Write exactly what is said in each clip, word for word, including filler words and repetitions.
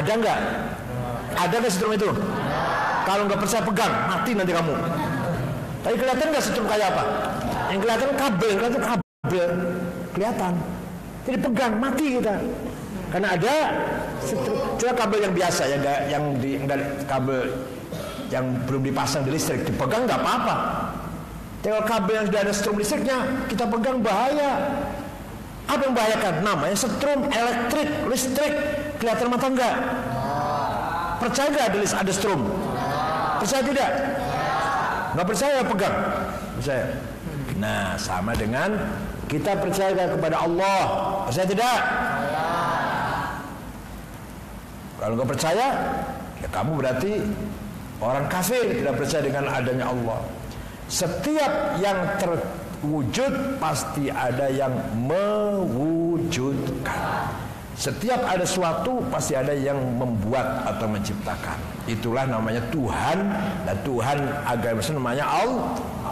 Ada nggak? Ada nggak setrum itu? Kalau nggak percaya pegang, mati nanti kamu. Tapi kelihatan nggak setrum kayak apa? Yang kelihatan kabel, kelihatan kabel, kelihatan. Jadi pegang, mati kita. Karena ada setrum. Cuma kabel yang biasa, yang nggak, yang di, enggak, kabel yang belum dipasang di listrik, dipegang nggak apa-apa. Kalau kabel yang sudah ada setrum listriknya, kita pegang bahaya. Apa yang membahayakan? Namanya setrum elektrik, listrik. Kelihatan mata enggak? Percaya nggak ada, ada setrum? Percaya tidak? Nggak percaya pegang? Percaya. Nah, sama dengan kita percaya kepada Allah. Percaya tidak? Kalau nggak percaya, ya kamu berarti orang kafir, tidak percaya dengan adanya Allah. Setiap yang terwujud pasti ada yang mewujudkan. Setiap ada sesuatu pasti ada yang membuat atau menciptakan. Itulah namanya Tuhan, dan Tuhan agama Islam namanya Allah.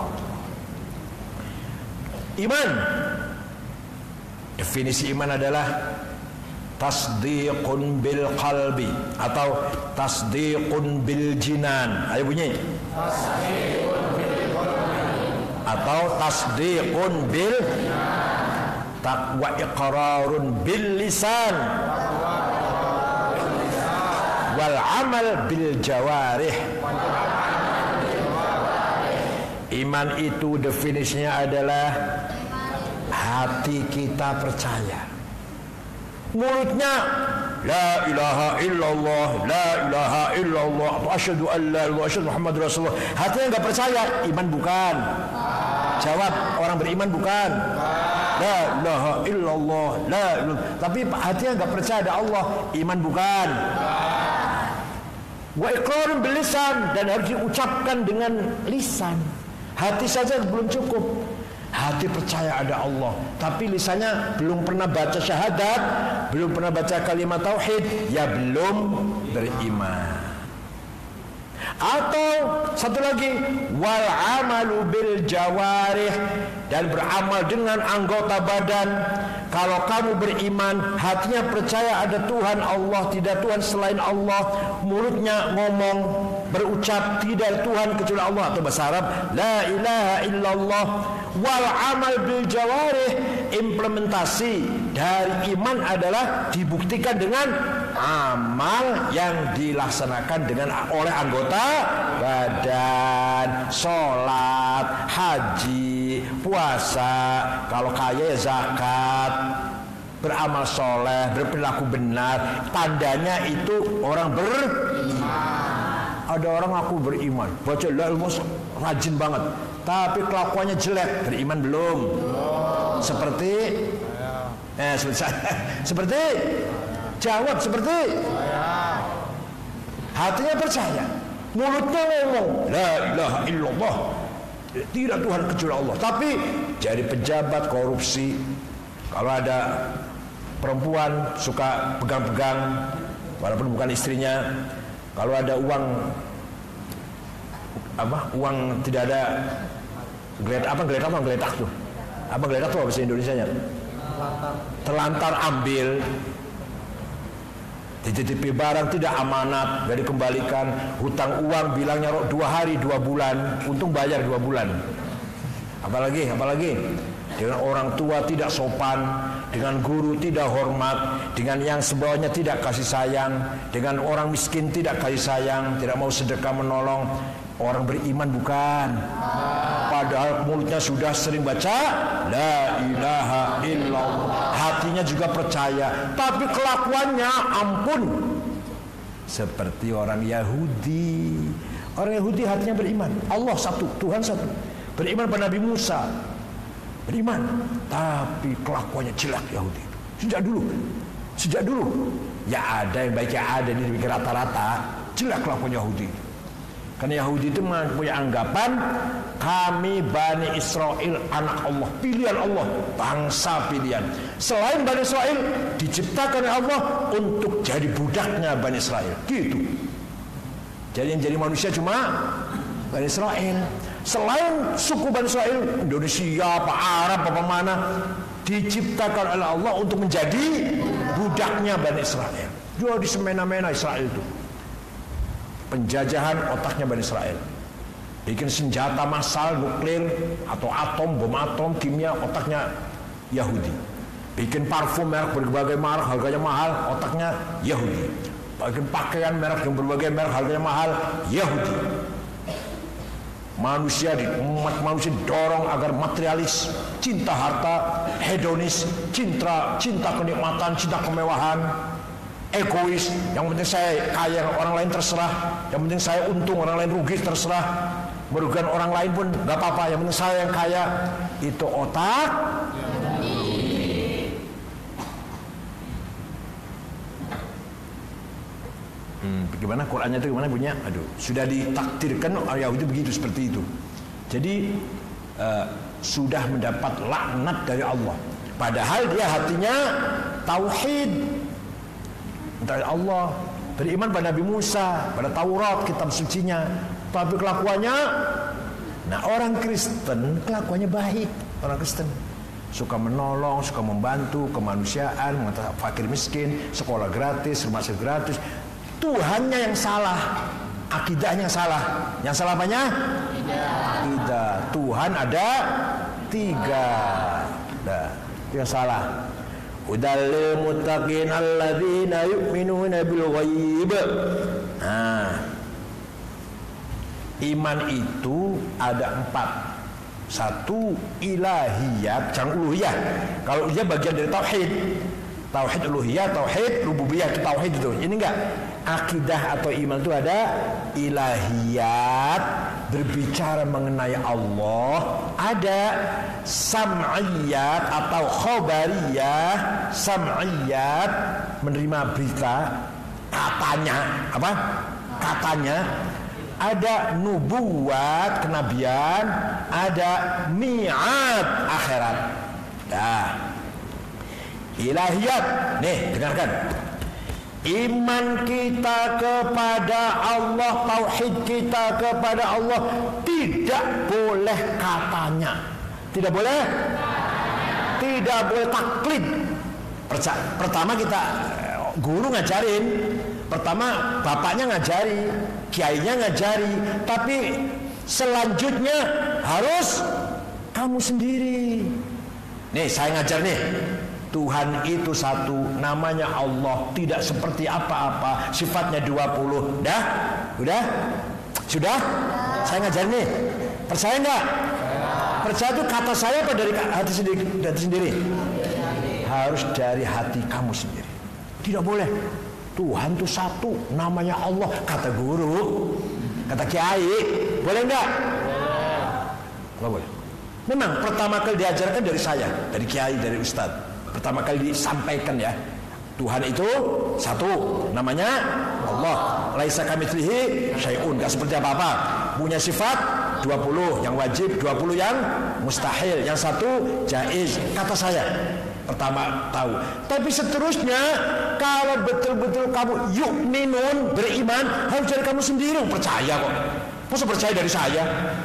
Iman. Definisi iman adalah tasdiqun bil qalbi atau tasdiqun bil jinan. Ayo bunyi. Tasdiqun bil qalbi atau tasdiqun bil tak wa iqrarun bil lisan wal amal bil jawarih. Iman itu definisinya adalah hati kita percaya, mulutnya la ilaha illallah, la ilaha illallah, atau asyhadu an la ilaha illallah, asyhadu Muhammad Rasulullah. Hatinya enggak percaya, iman bukan. Jawab, orang beriman bukan. La ilaha illallah, la ilaha. Tapi hatinya enggak percaya ada Allah, iman bukan. Wa iqrarun bil lisan, dan harus diucapkan dengan lisan. Hati saja belum cukup. Hati percaya ada Allah, tapi lisannya belum pernah baca syahadat, belum pernah baca kalimat tauhid, ya belum beriman. Atau satu lagi, wal amalu bil jawarih, dan beramal dengan anggota badan. Kalau kamu beriman, hatinya percaya ada Tuhan Allah, tidak Tuhan selain Allah, mulutnya ngomong, berucap tidak Tuhan kecuali Allah, atau bahasa Arab la ilaha illallah. Wal amal bil jawarih, implementasi dari iman adalah dibuktikan dengan amal yang dilaksanakan dengan oleh anggota badan, sholat, haji, puasa, kalau kaya ya zakat, beramal soleh, berperilaku benar. Tandanya itu orang beriman. Ada orang aku beriman, baca la ilaha rajin banget, tapi kelakuannya jelek, beriman belum? Seperti eh seperti saya. Seperti jawab seperti hatinya percaya, mulutnya ngomong la ilaha illallah, tidak Tuhan kecuali Allah, tapi jadi pejabat korupsi. Kalau ada perempuan suka pegang-pegang walaupun bukan istrinya, kalau ada uang apa uang tidak ada geletak apa geletak apa geletak tuh apa geletak tuh bahasa Indonesianya terlantar, terlantar ambil, dititipi barang tidak amanat, gak dikembalikan, hutang uang bilangnya dua hari dua bulan, untung bayar dua bulan. Apalagi apalagi dengan orang tua tidak sopan, dengan guru tidak hormat, dengan yang sebawahnya tidak kasih sayang, dengan orang miskin tidak kasih sayang, tidak mau sedekah menolong. Orang beriman bukan. Padahal mulutnya sudah sering baca la ilaha illallah, hatinya juga percaya, tapi kelakuannya ampun seperti orang Yahudi. Orang Yahudi hatinya beriman, Allah satu, Tuhan satu, beriman pada Nabi Musa, beriman, tapi kelakuannya jelek Yahudi. Sejak dulu, sejak dulu, ya ada yang baik, ya ada ini demikian, rata-rata jelek kelakuan Yahudi. Karena Yahudi itu punya anggapan kami Bani Israel anak Allah, pilihan Allah, bangsa pilihan. Selain Bani Israel diciptakan oleh Allah untuk jadi budaknya Bani Israel, gitu. Jadi yang jadi manusia cuma Bani Israel. Selain suku Bani Israel, Indonesia, apa Arab, apa mana, diciptakan oleh Allah untuk menjadi budaknya Bani Israel. Dia di semena-mena Israel itu. Penjajahan otaknya Bani Israel. Bikin senjata massal nuklir atau atom, bom atom, kimia, otaknya Yahudi. Bikin parfum merek berbagai merek, harganya mahal, otaknya Yahudi. Bikin pakaian merek yang berbagai merek, harganya mahal, Yahudi. Manusia di umat manusia didorong agar materialis, cinta harta, hedonis, cinta cinta kenikmatan, cinta kemewahan, egois. Yang penting saya kaya, orang lain terserah. Yang penting saya untung, orang lain rugi terserah. Merugikan orang lain pun nggak apa-apa. Yang penting saya yang kaya. Itu otak. Hmm, bagaimana Qurannya itu gimana punya? Aduh, sudah ditakdirkan Yahudi begitu seperti itu. Jadi uh, sudah mendapat laknat dari Allah. Padahal dia hatinya tauhid dari Allah, beriman pada Nabi Musa, pada Taurat, kitab sucinya. Tapi kelakuannya, nah orang Kristen kelakuannya baik. Orang Kristen suka menolong, suka membantu kemanusiaan, mengatasi fakir miskin, sekolah gratis, rumah sakit gratis. Tuhannya yang salah, akidahnya yang salah. Yang salah apanya? Akidah. Tuhan ada tiga. Nah, yang salah. Hudal muttaqin alladzina yu'minuna bil ghaib. Nah, iman itu ada empat. Satu ilahiyat, jangan uluhiyah. Kalau dia bagian dari tauhid. Tauhid uluhiyah, tauhid rububiyah, itu tauhid itu. Ini enggak. Akidah atau iman itu ada ilahiyat, berbicara mengenai Allah. Ada sam'iyat atau khobariyah. Sam'iyat, menerima berita, katanya, apa? Katanya. Ada nubuat, kenabian. Ada mi'ad, akhirat. Nah, ilahiyat, nih dengarkan. Iman kita kepada Allah, tauhid kita kepada Allah tidak boleh katanya. Tidak boleh? Tidak boleh taklid. Pertama kita guru ngajarin, pertama bapaknya ngajari, kiainya ngajari, tapi selanjutnya harus kamu sendiri. Nih saya ngajar nih. Tuhan itu satu, namanya Allah, tidak seperti apa-apa, sifatnya dua puluh. Dah? Udah? Sudah? Saya ngajar nih. Percaya enggak? Percaya itu kata saya apa dari hati sendiri? Hati sendiri? Harus dari hati kamu sendiri. Tidak boleh. Tuhan itu satu, namanya Allah, kata guru, kata kiai. Boleh enggak? Enggak boleh. Memang pertama kali diajarkan dari saya, dari kiai, dari ustadz. Pertama kali disampaikan ya, Tuhan itu satu, namanya Allah. Laisa kamitslihi syai'un, enggak seperti apa-apa. Punya sifat dua puluh yang wajib, dua puluh yang mustahil, yang satu jaiz. Kata saya pertama tahu. Tapi seterusnya kalau betul-betul kamu yu'minun, beriman, harus dari kamu sendiri. Percaya kok. Masa percaya dari saya?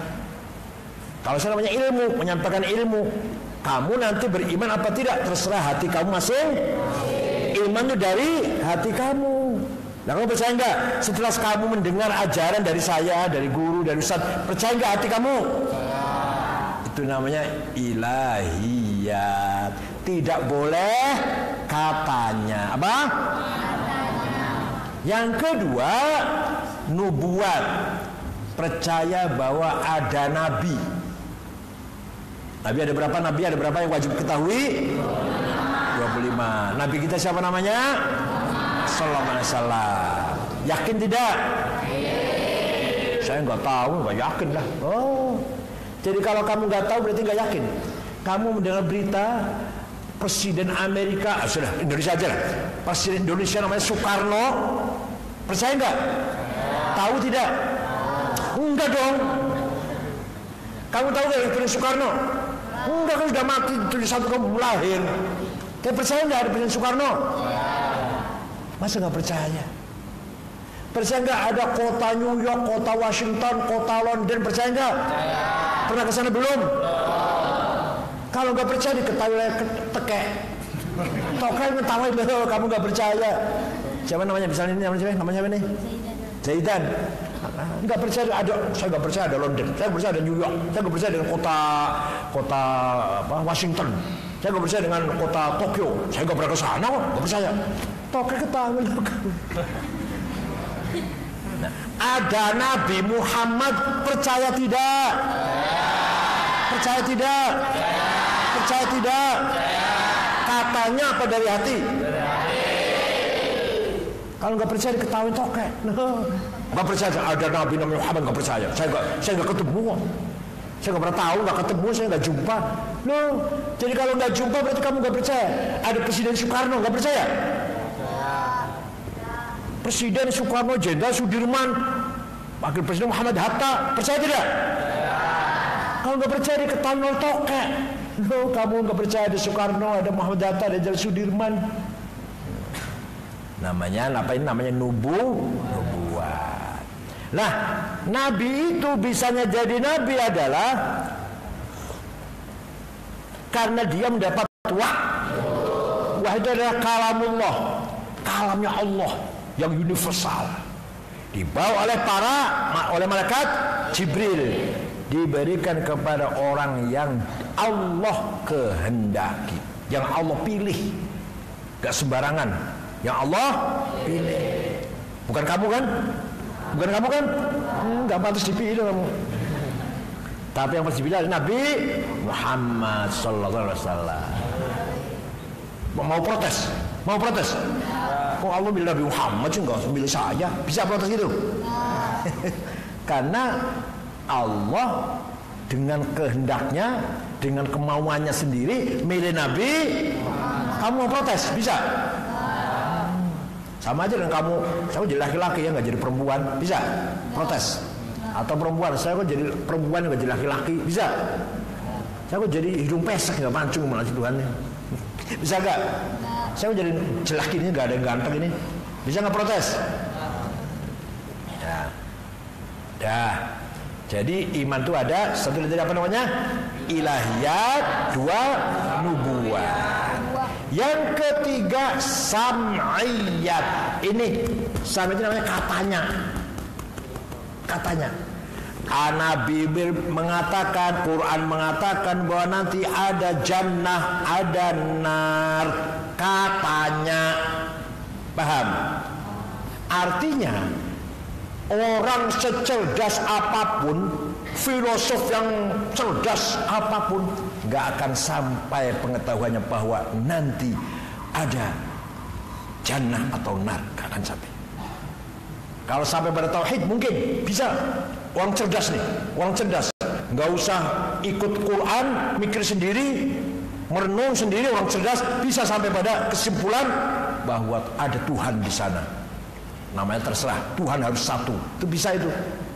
Kalau saya namanya ilmu, menyampaikan ilmu. Kamu nanti beriman apa tidak terserah hati kamu masing. Iman itu dari hati kamu. Nah, kamu percaya enggak? Setelah kamu mendengar ajaran dari saya, dari guru, dari ustaz, percaya enggak hati kamu? Itu namanya ilahiyat. Tidak boleh katanya. Apa? Yang kedua, nubuat. Percaya bahwa ada nabi. Nabi ada berapa? Nabi ada berapa yang wajib ketahui? dua puluh lima. Nabi kita siapa namanya? Sallallahu alaihi wasallam. Yakin tidak? Saya nggak tahu, nggak yakin lah. Oh, jadi kalau kamu nggak tahu berarti nggak yakin. Kamu mendengar berita Presiden Amerika, ah, sudah Indonesia aja lah. Presiden Indonesia namanya Soekarno, percaya nggak? Tahu tidak? Enggak dong. Kamu tahu nggak Presiden Soekarno? Enggak, kan sudah mati tujuh satu kamu lahir. Kamu percaya nggak ada Presiden Soekarno? Masa nggak percaya? Percaya nggak ada kota New York, kota Washington, kota London? Percaya nggak? Pernah ke sana belum? Kalau nggak percaya diketahui oleh tekek. Tokai ngetawain loh, kamu nggak percaya. Siapa namanya? Misalnya ini namanya siapa? Namanya siapa nih? Zaidan. Enggak percaya ada, saya enggak percaya ada London, saya enggak percaya ada New York, saya enggak percaya dengan kota kota apa Washington, saya enggak percaya dengan kota Tokyo, saya enggak pernah ke sana kok, enggak percaya. Tokyo ketahui. Nah, ada Nabi Muhammad, percaya tidak? Percaya tidak? Percaya tidak? Katanya apa dari hati? Kalau nggak percaya diketahui tokek. Nggak percaya ada Nabi Nabi Muhammad, nggak percaya. Saya nggak saya nggak ketemu. Saya nggak pernah tahu, nggak ketemu, saya nggak jumpa. Loh, jadi kalau nggak jumpa berarti kamu nggak percaya. Ada Presiden Soekarno, nggak percaya? Presiden Soekarno, Jenderal Sudirman, Wakil Presiden Muhammad Hatta, percaya tidak? Kalau nggak percaya diketahui oleh tokek. Loh, kamu nggak percaya ada Soekarno, ada Muhammad Hatta, ada Jenderal Sudirman. Namanya apa ini? Namanya nubu, nubuat. Nah, Nabi itu bisanya jadi Nabi adalah karena dia mendapat wah. Wah itu adalah kalamullah, kalamnya Allah yang universal, dibawa oleh para oleh malaikat Jibril, diberikan kepada orang yang Allah kehendaki, yang Allah pilih, gak sembarangan, yang Allah pilih. Bukan kamu kan? Bukan kamu kan? Enggak hmm, pantas dipilih kamu. Tapi yang pasti dipilih adalah Nabi Muhammad sallallahu alaihi wasallam. Mau protes? Mau protes? Kok Allah milih Nabi Muhammad sih, enggak milih saya? Bisa protes gitu? Karena Allah dengan kehendaknya, dengan kemauannya sendiri milih Nabi. Kamu mau protes? Bisa? Sama aja dengan kamu, saya jadi laki-laki ya nggak jadi perempuan, bisa? Protes? Atau perempuan, saya kok jadi perempuan nggak jadi laki-laki, bisa? Saya kok jadi hidung pesek nggak mancung malah Tuhannya, bisa nggak? Saya kok jadi jelaki ini nggak ada yang ganteng ini, bisa nggak protes? Ya, dah. Jadi iman itu ada satu dari apa namanya? Ilahiyat, dua nubuat. Yang ketiga sam'iyat. Ini sam'iyat namanya katanya. Katanya. Nabi mengatakan, Quran mengatakan bahwa nanti ada jannah, ada nar. Katanya. Paham? Artinya orang secerdas apapun, filosof yang cerdas apapun, gak akan sampai pengetahuannya bahwa nanti ada jannah atau nar, gak akan sampai. Kalau sampai pada tauhid mungkin bisa. Orang cerdas nih, orang cerdas, gak usah ikut Quran, mikir sendiri, merenung sendiri. Orang cerdas bisa sampai pada kesimpulan bahwa ada Tuhan di sana. Namanya terserah, Tuhan harus satu. Itu bisa itu.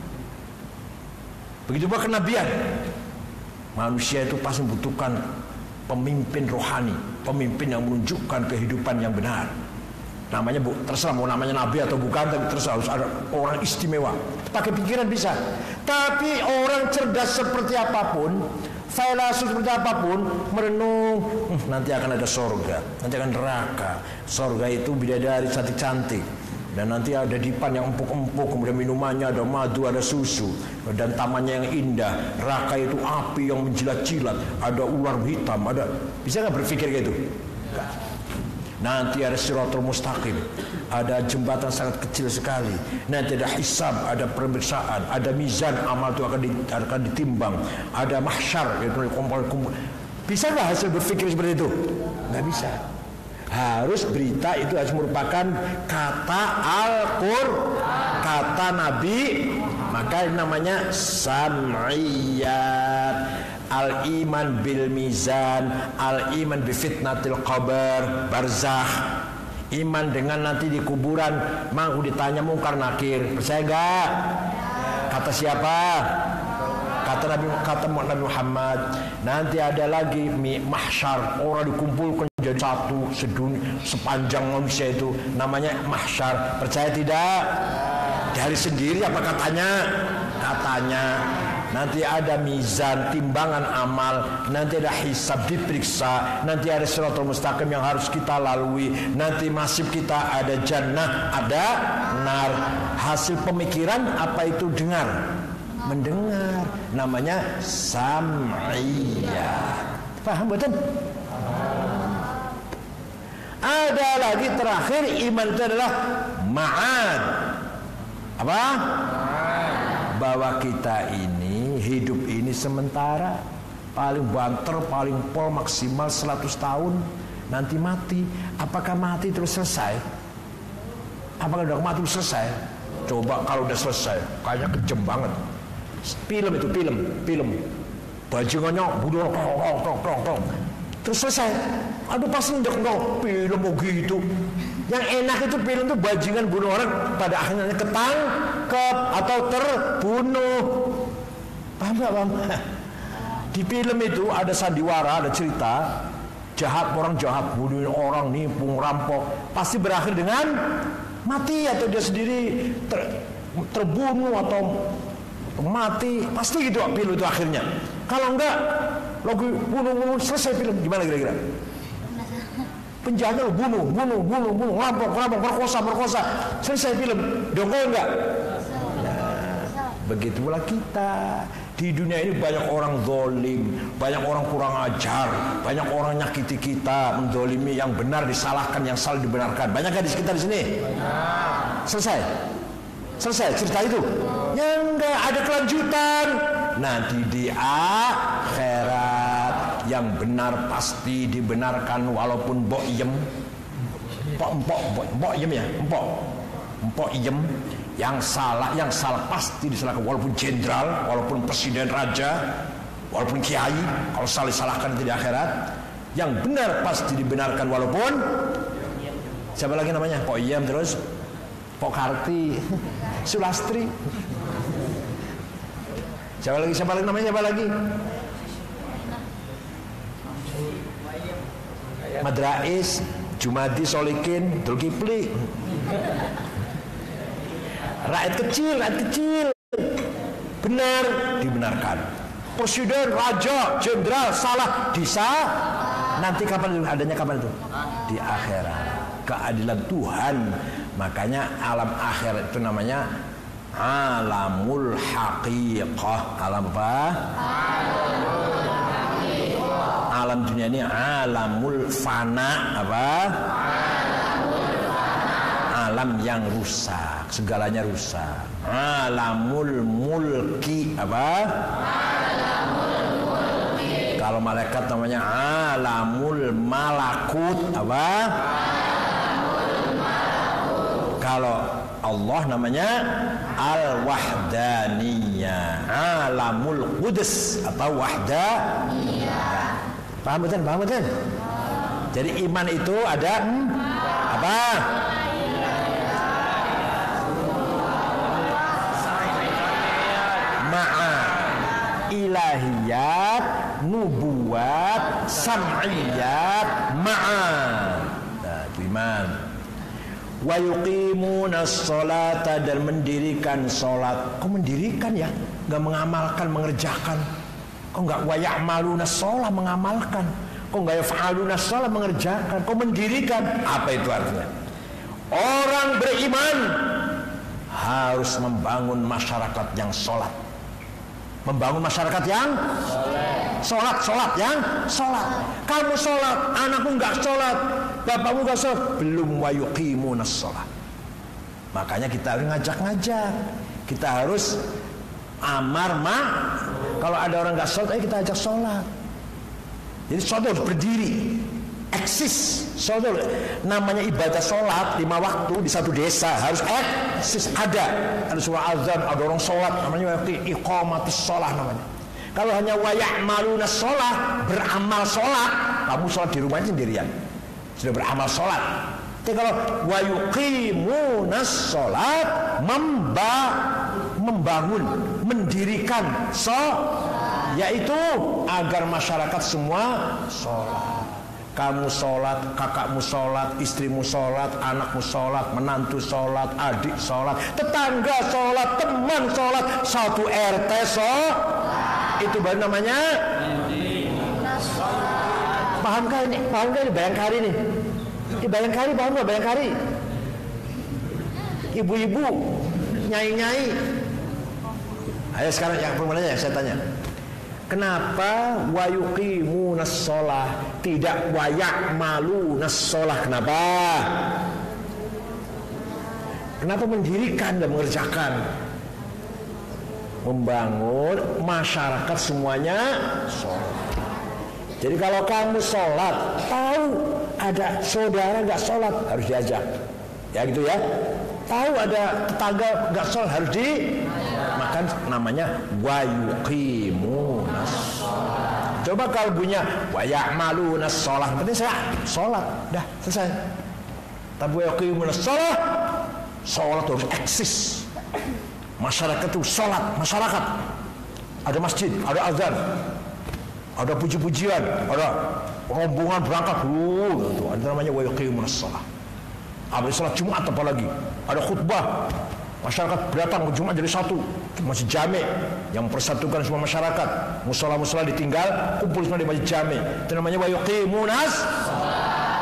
Begitu juga kenabian. Manusia itu pasti membutuhkan pemimpin rohani, pemimpin yang menunjukkan kehidupan yang benar. Namanya bu, terserah mau namanya nabi atau bukan, tapi terserah harus ada orang istimewa. Pakai pikiran bisa. Tapi orang cerdas seperti apapun, filosof seperti apapun, merenung, hm, nanti akan ada sorga, nanti akan neraka. Sorga itu bidadari cantik-cantik. Dan nanti ada dipan yang empuk-empuk, kemudian minumannya ada madu, ada susu, dan tamannya yang indah. Neraka itu api yang menjilat-jilat, ada ular hitam, ada. Bisa nggak berpikir gitu? Nanti ada Shirathul Mustaqim, ada jembatan sangat kecil sekali. Nanti ada hisab, ada pemeriksaan, ada mizan, amal itu akan, di, akan ditimbang, ada mahsyar, itu kumpul-kumpul. Bisa nggak hasil berpikir seperti itu? Nggak bisa. Harus berita itu harus merupakan kata Al-Qur'an, kata Nabi. Maka namanya sam'iyat. Al-iman bil mizan, al-iman bi fitnatil qabr, barzakh. Iman dengan nanti di kuburan mau ditanya mungkar nakir. Percaya enggak? Kata siapa? Kata Nabi, kata Nabi Muhammad. Nanti ada lagi mahsyar, orang dikumpulkan jadi satu sedunia, sepanjang manusia itu namanya mahsyar. Percaya tidak? Dari sendiri apa katanya? Katanya. nanti ada mizan, timbangan amal, nanti ada hisab, diperiksa, nanti ada siratal mustaqim yang harus kita lalui, nanti nasib kita ada jannah, ada nar. Hasil pemikiran apa itu? Dengar, mendengar, namanya sam'iyah. Paham betul? Ada lagi terakhir, iman itu adalah ma'ad. Apa? Bahwa kita ini hidup ini sementara, paling banter, paling pol maksimal seratus tahun, nanti mati. Apakah mati terus selesai? Apakah udah mati terus selesai? Coba kalau udah selesai, kayaknya kejem banget. Film itu, film, film. Bajingannya bunuh, tong, tong, tong, tong. Terus selesai. Aduh pasti ndek ndok film begitu. Yang enak itu film itu bajingan bunuh orang, pada akhirnya ketangkep atau terbunuh. Paham gak, Bang? Di film itu ada sandiwara, ada cerita jahat, orang jahat bunuh orang, nipu, rampok, pasti berakhir dengan mati atau dia sendiri ter, terbunuh atau mati, pasti gitu film itu akhirnya. Kalau enggak, lagi bunuh-bunuh selesai film, gimana kira-kira? Penjahat bunuh, bunuh, bunuh, bunuh, rampok, rampok, perkosa, perkosa, selesai film. Dongkol enggak? Nah, begitu pula kita. Di dunia ini banyak orang zalim, banyak orang kurang ajar, banyak orang nyakiti kita, mendolimi yang benar disalahkan, yang salah dibenarkan. Banyak kan di sekitar di sini? Selesai? Selesai cerita itu? Ya enggak, ada kelanjutan. Nanti di akhirat yang benar pasti dibenarkan walaupun mbok iem. Empok, empok, empok, empok iem ya, empok. Empok iem. Yang salah, yang salah pasti disalahkan walaupun jenderal, walaupun presiden, raja, walaupun kiai. Kalau salah disalahkan di akhirat. Yang benar pasti dibenarkan walaupun siapa lagi namanya? Pok iem terus Pok Karti, Sulastri. Siapa lagi? Siapa lagi namanya? Siapa lagi? Madrais, Jumadi, Solikin, Zulkifli. Rakyat kecil, rakyat kecil. Benar, dibenarkan. Presiden, raja, jenderal salah, disa. Nanti kapan adanya, kapan itu? Di akhirat. Keadilan Tuhan. Makanya alam akhirat itu namanya alamul haqiqah. Alam apa? Alamul haqiqah. Alam dunia ini alamul fana. Apa? Alamul fana. Alam yang rusak, segalanya rusak. Alamul mulki. Apa? Alamul mulki. Kalau malaikat namanya alamul malakut. Apa? Kalau Allah namanya Al-Wahdaniyah, Alamul Qudus atau Wahdaniyah. Paham betul? Paham betul? Jadi iman itu ada hmm, apa? Ma'a ilahiyat, nubuwat, sam'iyat, ma'a. Nah, itu iman. Wa yuqimuna sholata, dan mendirikan sholat. Kok mendirikan ya? Gak mengamalkan, mengerjakan. Kok gak wa ya'maluna sholat, mengamalkan. Kok gak yaf'aluna sholat, mengerjakan. Kok mendirikan? Apa itu artinya? Orang beriman harus membangun masyarakat yang sholat. Membangun masyarakat yang sholat, sholat yang sholat. Kamu sholat, anakmu nggak sholat, bapakmu nggak sholat, belum wa yuqimunas sholat. Makanya kita harus ngajak-ngajak. Kita harus amar ma. Kalau ada orang nggak sholat, ayo kita ajak sholat. Jadi sholat harus berdiri, eksis. Sholat namanya ibadah sholat lima waktu di satu desa harus eksis, ada. Ada surah azan, ada orang sholat, namanya iqamatus sholat namanya. Kalau hanya wa ya'maluna sholat, beramal sholat, kamu sholat di rumah sendirian, sudah beramal sholat. Tapi kalau wa yuqimunas sholat, memba, membangun, mendirikan sholat, yaitu agar masyarakat semua sholat. Kamu sholat, kakakmu sholat, istrimu sholat, anakmu sholat, menantu sholat, adik sholat, tetangga sholat, teman sholat, satu R T sholat. itu baru namanya. Paham kan ini? Paham kan ini Bayangkari nih? Di Bayangkari paham nggak Bayangkari? Ibu-ibu, nyai-nyai. Ayo sekarang yang perempuannya saya tanya. Kenapa wayuqimunas shalah tidak wayak malu nasolah? Kenapa? Kenapa mendirikan dan mengerjakan? Membangun masyarakat semuanya sholat. Jadi kalau kamu sholat, tahu ada saudara nggak sholat, harus diajak, ya gitu ya. Tahu ada tetangga nggak sholat, harus dimakan. Namanya wayuqimunas sholat. Coba kalau bunyinya waya'malunas sholat, penting saya sholat, dah selesai. Tapi wayuqimunas sholat, sholat harus eksis. Masyarakat itu sholat, masyarakat. Ada masjid, ada azan, ada puji-pujian, ada rombongan berangkat dulu, itu ada namanya wa yuqimunas shalah. Ada salat Jumat apalagi, ada khutbah, masyarakat datang ke Jumat jadi satu, masjid jami yang mempersatukan semua masyarakat. Musola-musola ditinggal, kumpul semua di masjid jami. Itu namanya wa yuqimunas shalah.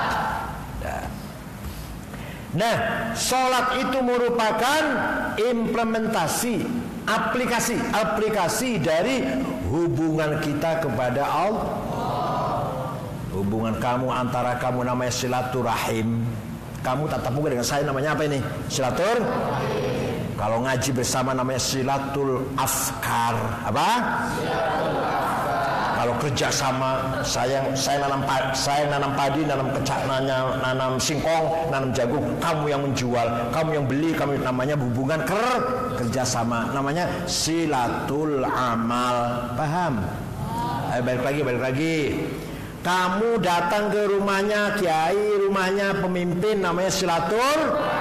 Nah, sholat itu merupakan implementasi, aplikasi, aplikasi dari hubungan kita kepada Allah. Hubungan kamu antara kamu namanya silaturahim. Kamu tatap muka dengan saya namanya apa ini? Silatur. Kalau ngaji bersama namanya silatul afkar. Apa? Silatul afkar. Kalau kerja sama, saya saya nanam saya nanam padi, nanam kecak, nanam, nanam singkong, nanam jagung. Kamu yang menjual, kamu yang beli, kamu namanya hubungan ker kerja sama. Namanya silatul amal. Paham? Ayo balik lagi, balik lagi. Kamu datang ke rumahnya kiai, rumahnya pemimpin, namanya silatur.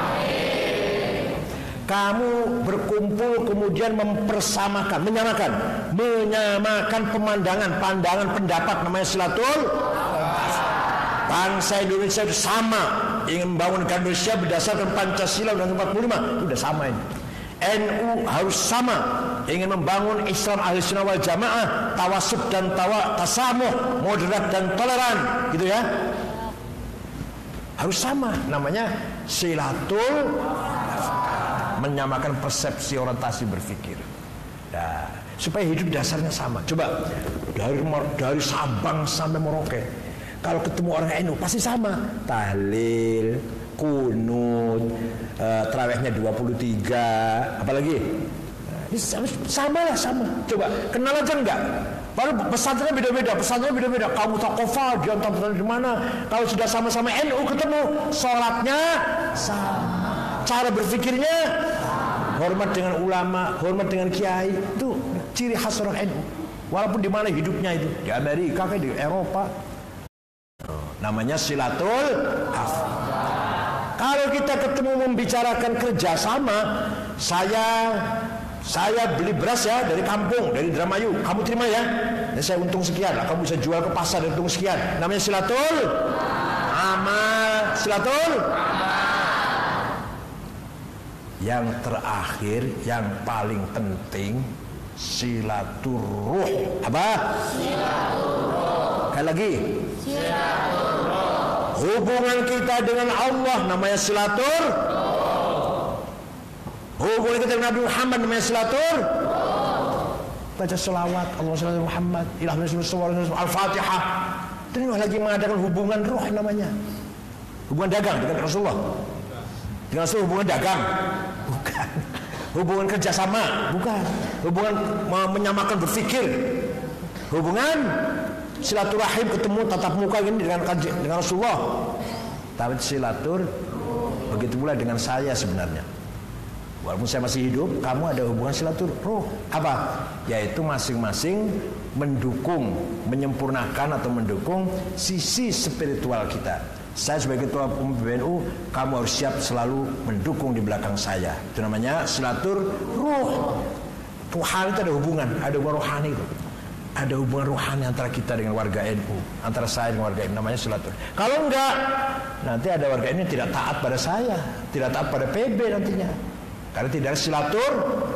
Kamu berkumpul kemudian mempersamakan, menyamakan, menyamakan pemandangan, pandangan, pendapat, namanya silatul. Bangsa Indonesia itu sama, ingin membangun Indonesia berdasarkan Pancasila Undang-Undang empat puluh lima, sudah sama ini. N U harus sama, ingin membangun Islam Ahlussunnah wal Jamaah, tawasud dan tawa, tasamuh, moderat dan toleran, gitu ya. Harus sama, namanya silatul, menyamakan persepsi orientasi berpikir. Nah, supaya hidup dasarnya sama. Coba dari dari Sabang sampai Merauke, kalau ketemu orang N U pasti sama. Tahlil, kunut, uh, tarawihnya dua puluh tiga, apalagi ini sama lah, sama. Coba kenal aja enggak? Baru pesantrennya beda-beda, pesantrennya beda-beda. Kamu takofa, dia pesantren di mana? Kalau sudah sama-sama N U ketemu, sholatnya sama, cara berpikirnya hormat dengan ulama, hormat dengan kiai, itu ciri khas orang N U. Walaupun di mana hidupnya itu, di Amerika, kayak di Eropa, namanya silatul afkar. Kalau kita ketemu membicarakan kerjasama, saya saya beli beras ya dari kampung, dari Indramayu, kamu terima ya, dan saya untung sekian, lah kamu bisa jual ke pasar dan untung sekian, namanya silatul amal, silatul amal. Yang terakhir, yang paling penting, silaturruh. Apa? Silaturruh. Sekali lagi, silaturruh. Hubungan kita dengan Allah namanya silatur. Hubungan kita dengan Nabi Muhammad namanya silatur. Baca selawat Allahumma shalli ala Muhammad, Al-Fatihah. Terus lagi mengadakan hubungan ruh namanya. Hubungan dagang dengan Rasulullah. Dengan Rasulullah hubungan dagang. Bukan. Hubungan kerjasama. Bukan. Hubungan menyamakan berpikir. Hubungan silaturahim, ketemu tatap muka ini dengan dengan Rasulullah. Tapi silatur begitu pula dengan saya sebenarnya. Walaupun saya masih hidup, kamu ada hubungan silaturruh. Apa? Yaitu masing-masing mendukung, menyempurnakan atau mendukung sisi spiritual kita. Saya sebagai ketua umum P B N U, kamu harus siap selalu mendukung di belakang saya. Itu namanya silaturruh. Rohani itu ada hubungan, ada hubungan rohani itu. Ada hubungan rohani antara kita dengan warga N U, antara saya dengan warga N U, namanya silatur. Kalau enggak, nanti ada warga N U yang tidak taat pada saya, tidak taat pada P B nantinya. Karena tidak ada silatur.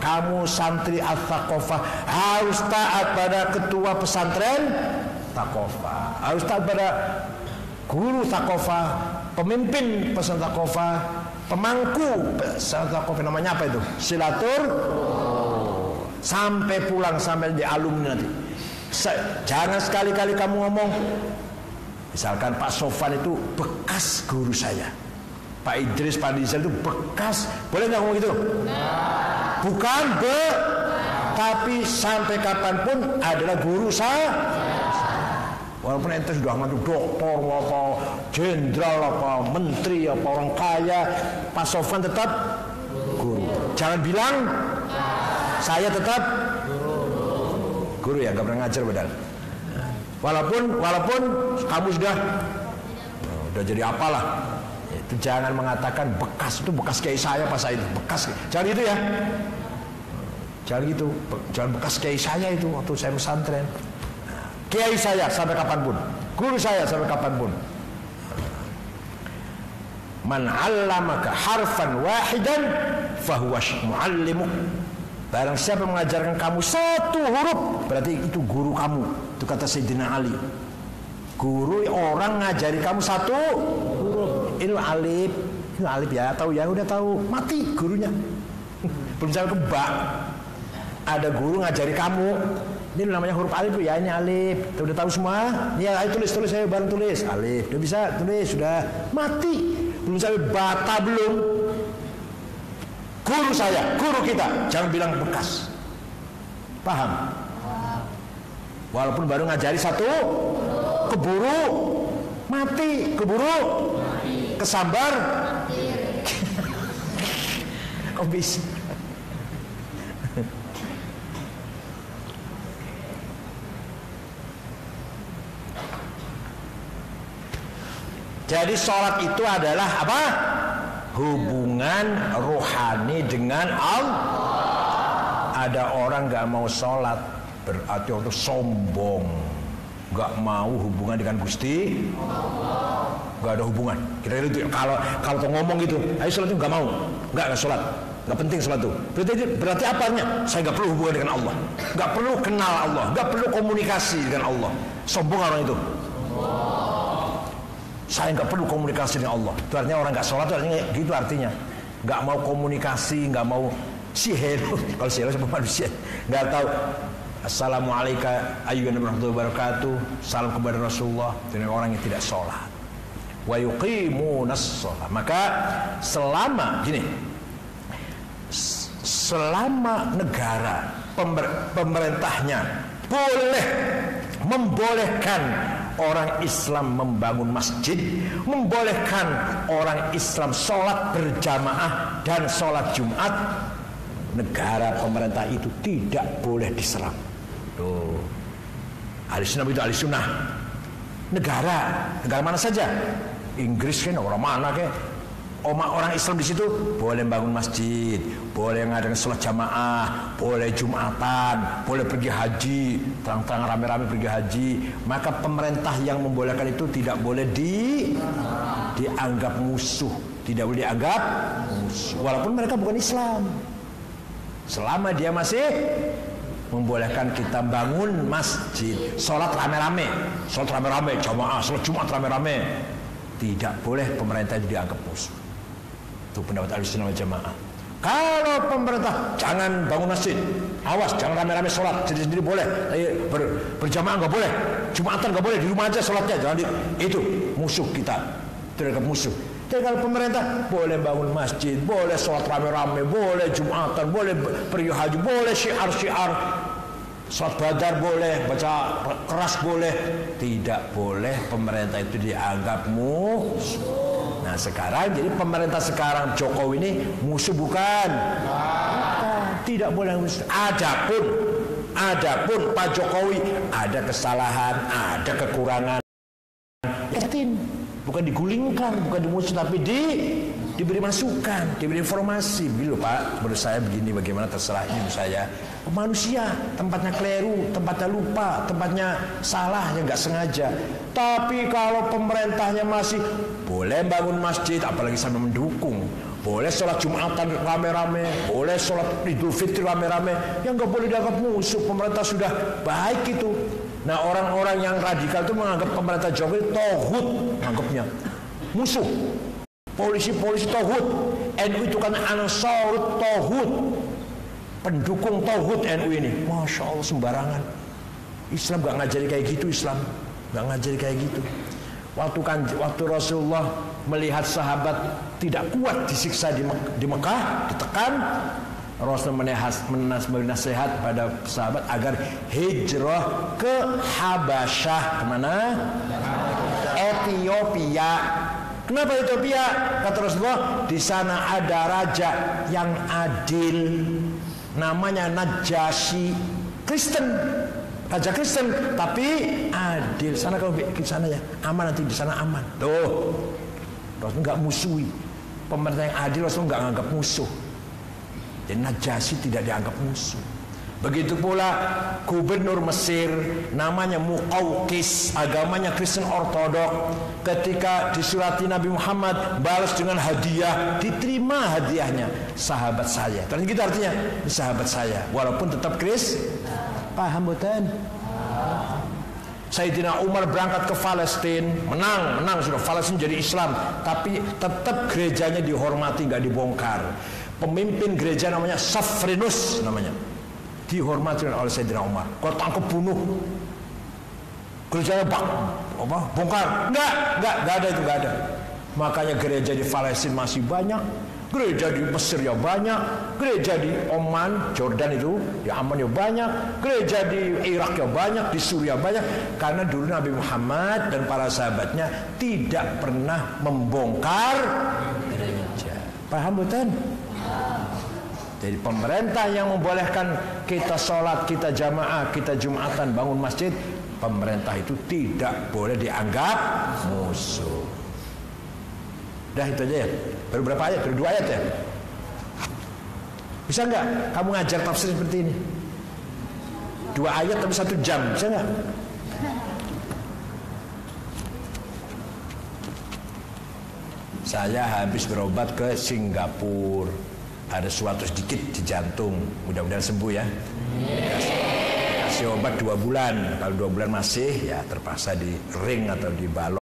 kamu santri Al-Thaqafah harus taat pada ketua pesantren Thaqafah, harus taat pada guru Thaqafah, pemimpin pesantren Thaqafah, pemangku pesantren Thaqafah, namanya apa itu? Silatur sampai pulang, sampai di alumni nanti. Jangan sekali-kali kamu ngomong, misalkan Pak Sofan itu bekas guru saya, Pak Idris, Pak Rizal itu bekas, boleh nggak ngomong gitu? Bukan be, tapi sampai kapanpun adalah guru saya. Walaupun ente sudah maju doktor, apa jenderal, apa menteri, apa orang kaya, Pak Sofan tetap guru. Jangan bilang saya tetap guru ya, nggak pernah ngajar padahal. Walaupun walaupun kamu sudah udah jadi apalah, itu jangan mengatakan bekas, itu bekas kiai saya pas saya itu bekas, jangan gitu ya, jangan gitu, jangan bekas kiai saya itu waktu saya pesantren. Kiai saya sampai kapanpun, guru saya sampai kapanpun. Man 'allamaka harfan wahidan fahuwa mu'allimuk. Barang siapa mengajarkan kamu satu huruf, berarti itu guru kamu. Itu kata Sayyidina Ali. Guru orang ngajari kamu satu huruf. Ini alif, ini alif ya, tahu ya, udah tahu, mati gurunya. Belum sampai ke ba. Ada guru ngajari kamu, ini namanya huruf alif ya, ini alif. Udah tahu semua? Ya, ayo tulis, tulis, saya bareng tulis. Alif, udah bisa tulis, sudah mati. Belum sampai bata belum. Guru saya, guru kita, jangan bilang bekas. Paham? Walaupun baru ngajari satu, keburu mati, keburu kesambar, kok bisa? Jadi sholat itu adalah apa? Hubungan rohani dengan Allah. Ada orang gak mau sholat, berarti orang itu sombong, gak mau hubungan dengan Gusti, gak ada hubungan. Kira-kira itu kalau kalau tuh ngomong gitu, ayo sholat itu gak mau, gak gak sholat, gak penting sholat itu. Berarti berarti apanya? Saya gak perlu hubungan dengan Allah, gak perlu kenal Allah, gak perlu komunikasi dengan Allah. Sombong orang itu. Saya nggak perlu komunikasi dengan Allah. Itu artinya orang nggak sholat, itu artinya gitu artinya. Nggak mau komunikasi, nggak mau si hello. Kalau si hello sama manusia, nggak tahu. Assalamualaikum warahmatullahi wabarakatuh. Salam kepada Rasulullah. Itu orang yang tidak sholat. Wa yuqimunas sholat. Maka selama gini, selama negara pemer, pemerintahnya boleh membolehkan orang Islam membangun masjid, membolehkan orang Islam sholat berjamaah dan sholat Jumat, negara pemerintah itu tidak boleh diserang. Tuh, ahli sunnah itu ahli sunnah. Negara, negara mana saja, Inggris kan orang mana ke? Orang Islam di situ boleh bangun masjid, boleh ngadakan sholat jamaah, boleh Jumatan, boleh pergi haji, terang-terang rame-rame pergi haji. Maka pemerintah yang membolehkan itu tidak boleh di dianggap musuh, tidak boleh dianggap musuh, walaupun mereka bukan Islam. Selama dia masih membolehkan kita bangun masjid, sholat rame-rame, sholat rame-rame, jamaah, sholat Jumat rame-rame, tidak boleh pemerintah itu dianggap musuh. Itu pendapat Ahlussunnah wal Jamaah. Kalau pemerintah jangan bangun masjid, awas jangan rame-rame sholat, sendiri-sendiri boleh, ber, berjamaah nggak boleh, Jumatan nggak boleh, di rumah aja sholatnya, jangan di, itu musuh kita, terhadap musuh. Tapi kalau pemerintah boleh bangun masjid, boleh sholat rame-rame, boleh Jumatan, boleh pergi haji, boleh syiar-syiar, sholat badar boleh, baca keras boleh, tidak boleh pemerintah itu dianggap musuh. Nah sekarang jadi pemerintah sekarang Jokowi ini musuh bukan? Bukan. Tidak boleh musuh. Adapun, adapun Pak Jokowi ada kesalahan, ada kekurangan, yakin, bukan digulingkan, bukan dimusuh, tapi di diberi masukan, diberi informasi. Begini loh Pak, menurut saya begini, bagaimana terserah ini saya. Manusia tempatnya keliru, tempatnya lupa, tempatnya salah yang nggak sengaja. Tapi kalau pemerintahnya masih boleh bangun masjid, apalagi sampai mendukung, Boleh sholat Jumatan rame-rame, boleh sholat Idul Fitri rame-rame. Yang nggak boleh dianggap musuh, pemerintah sudah baik itu. Nah, orang-orang yang radikal itu menganggap pemerintah Jokowi tauhid, anggapnya musuh. Polisi-polisi tauhid. N U itu kan ansarut tauhid, pendukung tauhid N U ini. Masya Allah, sembarangan. Islam nggak ngajari kayak gitu, Islam nggak ngajari kayak gitu. Waktu kan waktu Rasulullah melihat sahabat tidak kuat disiksa di, Mek di Mekah, ditekan, Rasul menasihat pada sahabat agar hijrah ke Habasyah. Kemana? Ethiopia. Kenapa Ethiopia? Kata Rasulullah, di sana ada raja yang adil, namanya Najasyi, Kristen. Raja Kristen tapi adil. Sana kalau ke sana ya aman, nanti di sana aman. Tuh, Rasul nggak musuhi pemerintah yang adil. Rasul nggak anggap musuh. Dan Najasyi tidak dianggap musuh. Begitu pula gubernur Mesir namanya Muqawqis, agamanya Kristen Ortodok. Ketika disurati Nabi Muhammad, balas dengan hadiah, diterima hadiahnya. Sahabat saya. Terus gitu artinya sahabat saya, walaupun tetap Kristen. Paham betul? Sayyidina Umar berangkat ke Palestina, menang, menang sudah, Palestina jadi Islam, tapi tetap gerejanya dihormati, nggak dibongkar. Pemimpin gereja namanya Safrinus namanya, dihormati oleh Sayyidina Umar. Kau tangkap bunuh, gerejanya bak, apa? Bongkar? Enggak, enggak, enggak ada itu, enggak ada. Makanya gereja di Palestina masih banyak. Gereja di Mesir ya banyak, gereja di Oman, Jordan itu, di Aman ya banyak, gereja di Irak ya banyak, di Suriah banyak. Karena dulu Nabi Muhammad dan para sahabatnya tidak pernah membongkar gereja. Paham betul? Jadi pemerintah yang membolehkan kita sholat, kita jamaah, kita jumatan, bangun masjid, pemerintah itu tidak boleh dianggap musuh. Dah itu aja ya. Baru berapa ayat? Baru dua ayat ya. Bisa nggak kamu ngajar tafsir seperti ini? Dua ayat tapi satu jam, bisa nggak? Saya habis berobat ke Singapura. Ada suatu sedikit di jantung. Mudah-mudahan sembuh ya. Dikasih, dikasih obat dua bulan. Kalau dua bulan masih, ya terpaksa di ring atau di balok.